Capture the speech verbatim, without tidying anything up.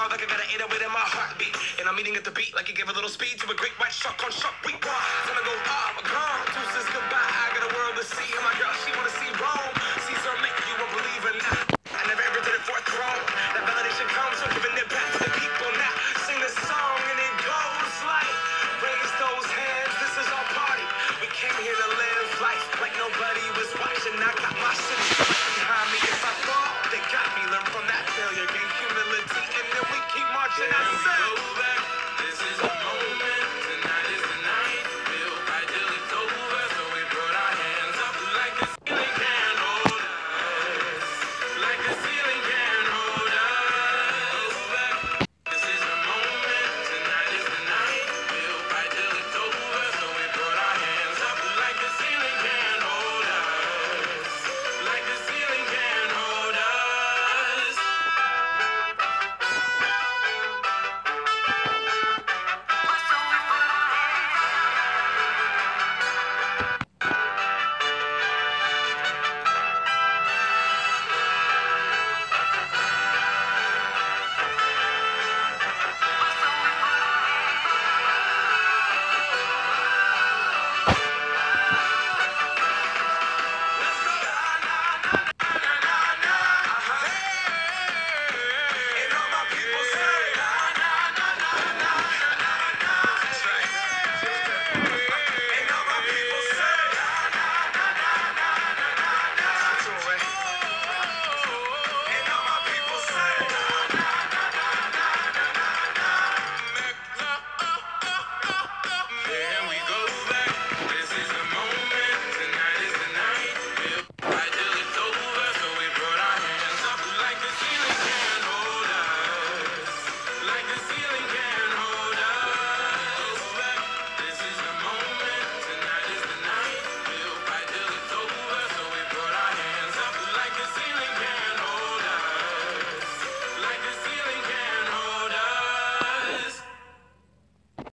hard like I got an eight oh eight in my heartbeat. And I'm eating at the beat like it gave a little speed to a great white shark on Shark Week. Gonna go up, gone, deuces goodbye. I got a world to see, and my girl, she wanna see Rome. Caesar make you a believer now. I never ever did it for a throne. That validation comes from giving it back to the people now. Sing this song and it goes like, raise those hands, this is our party. We came here to live life like nobody was watching. I got my shit.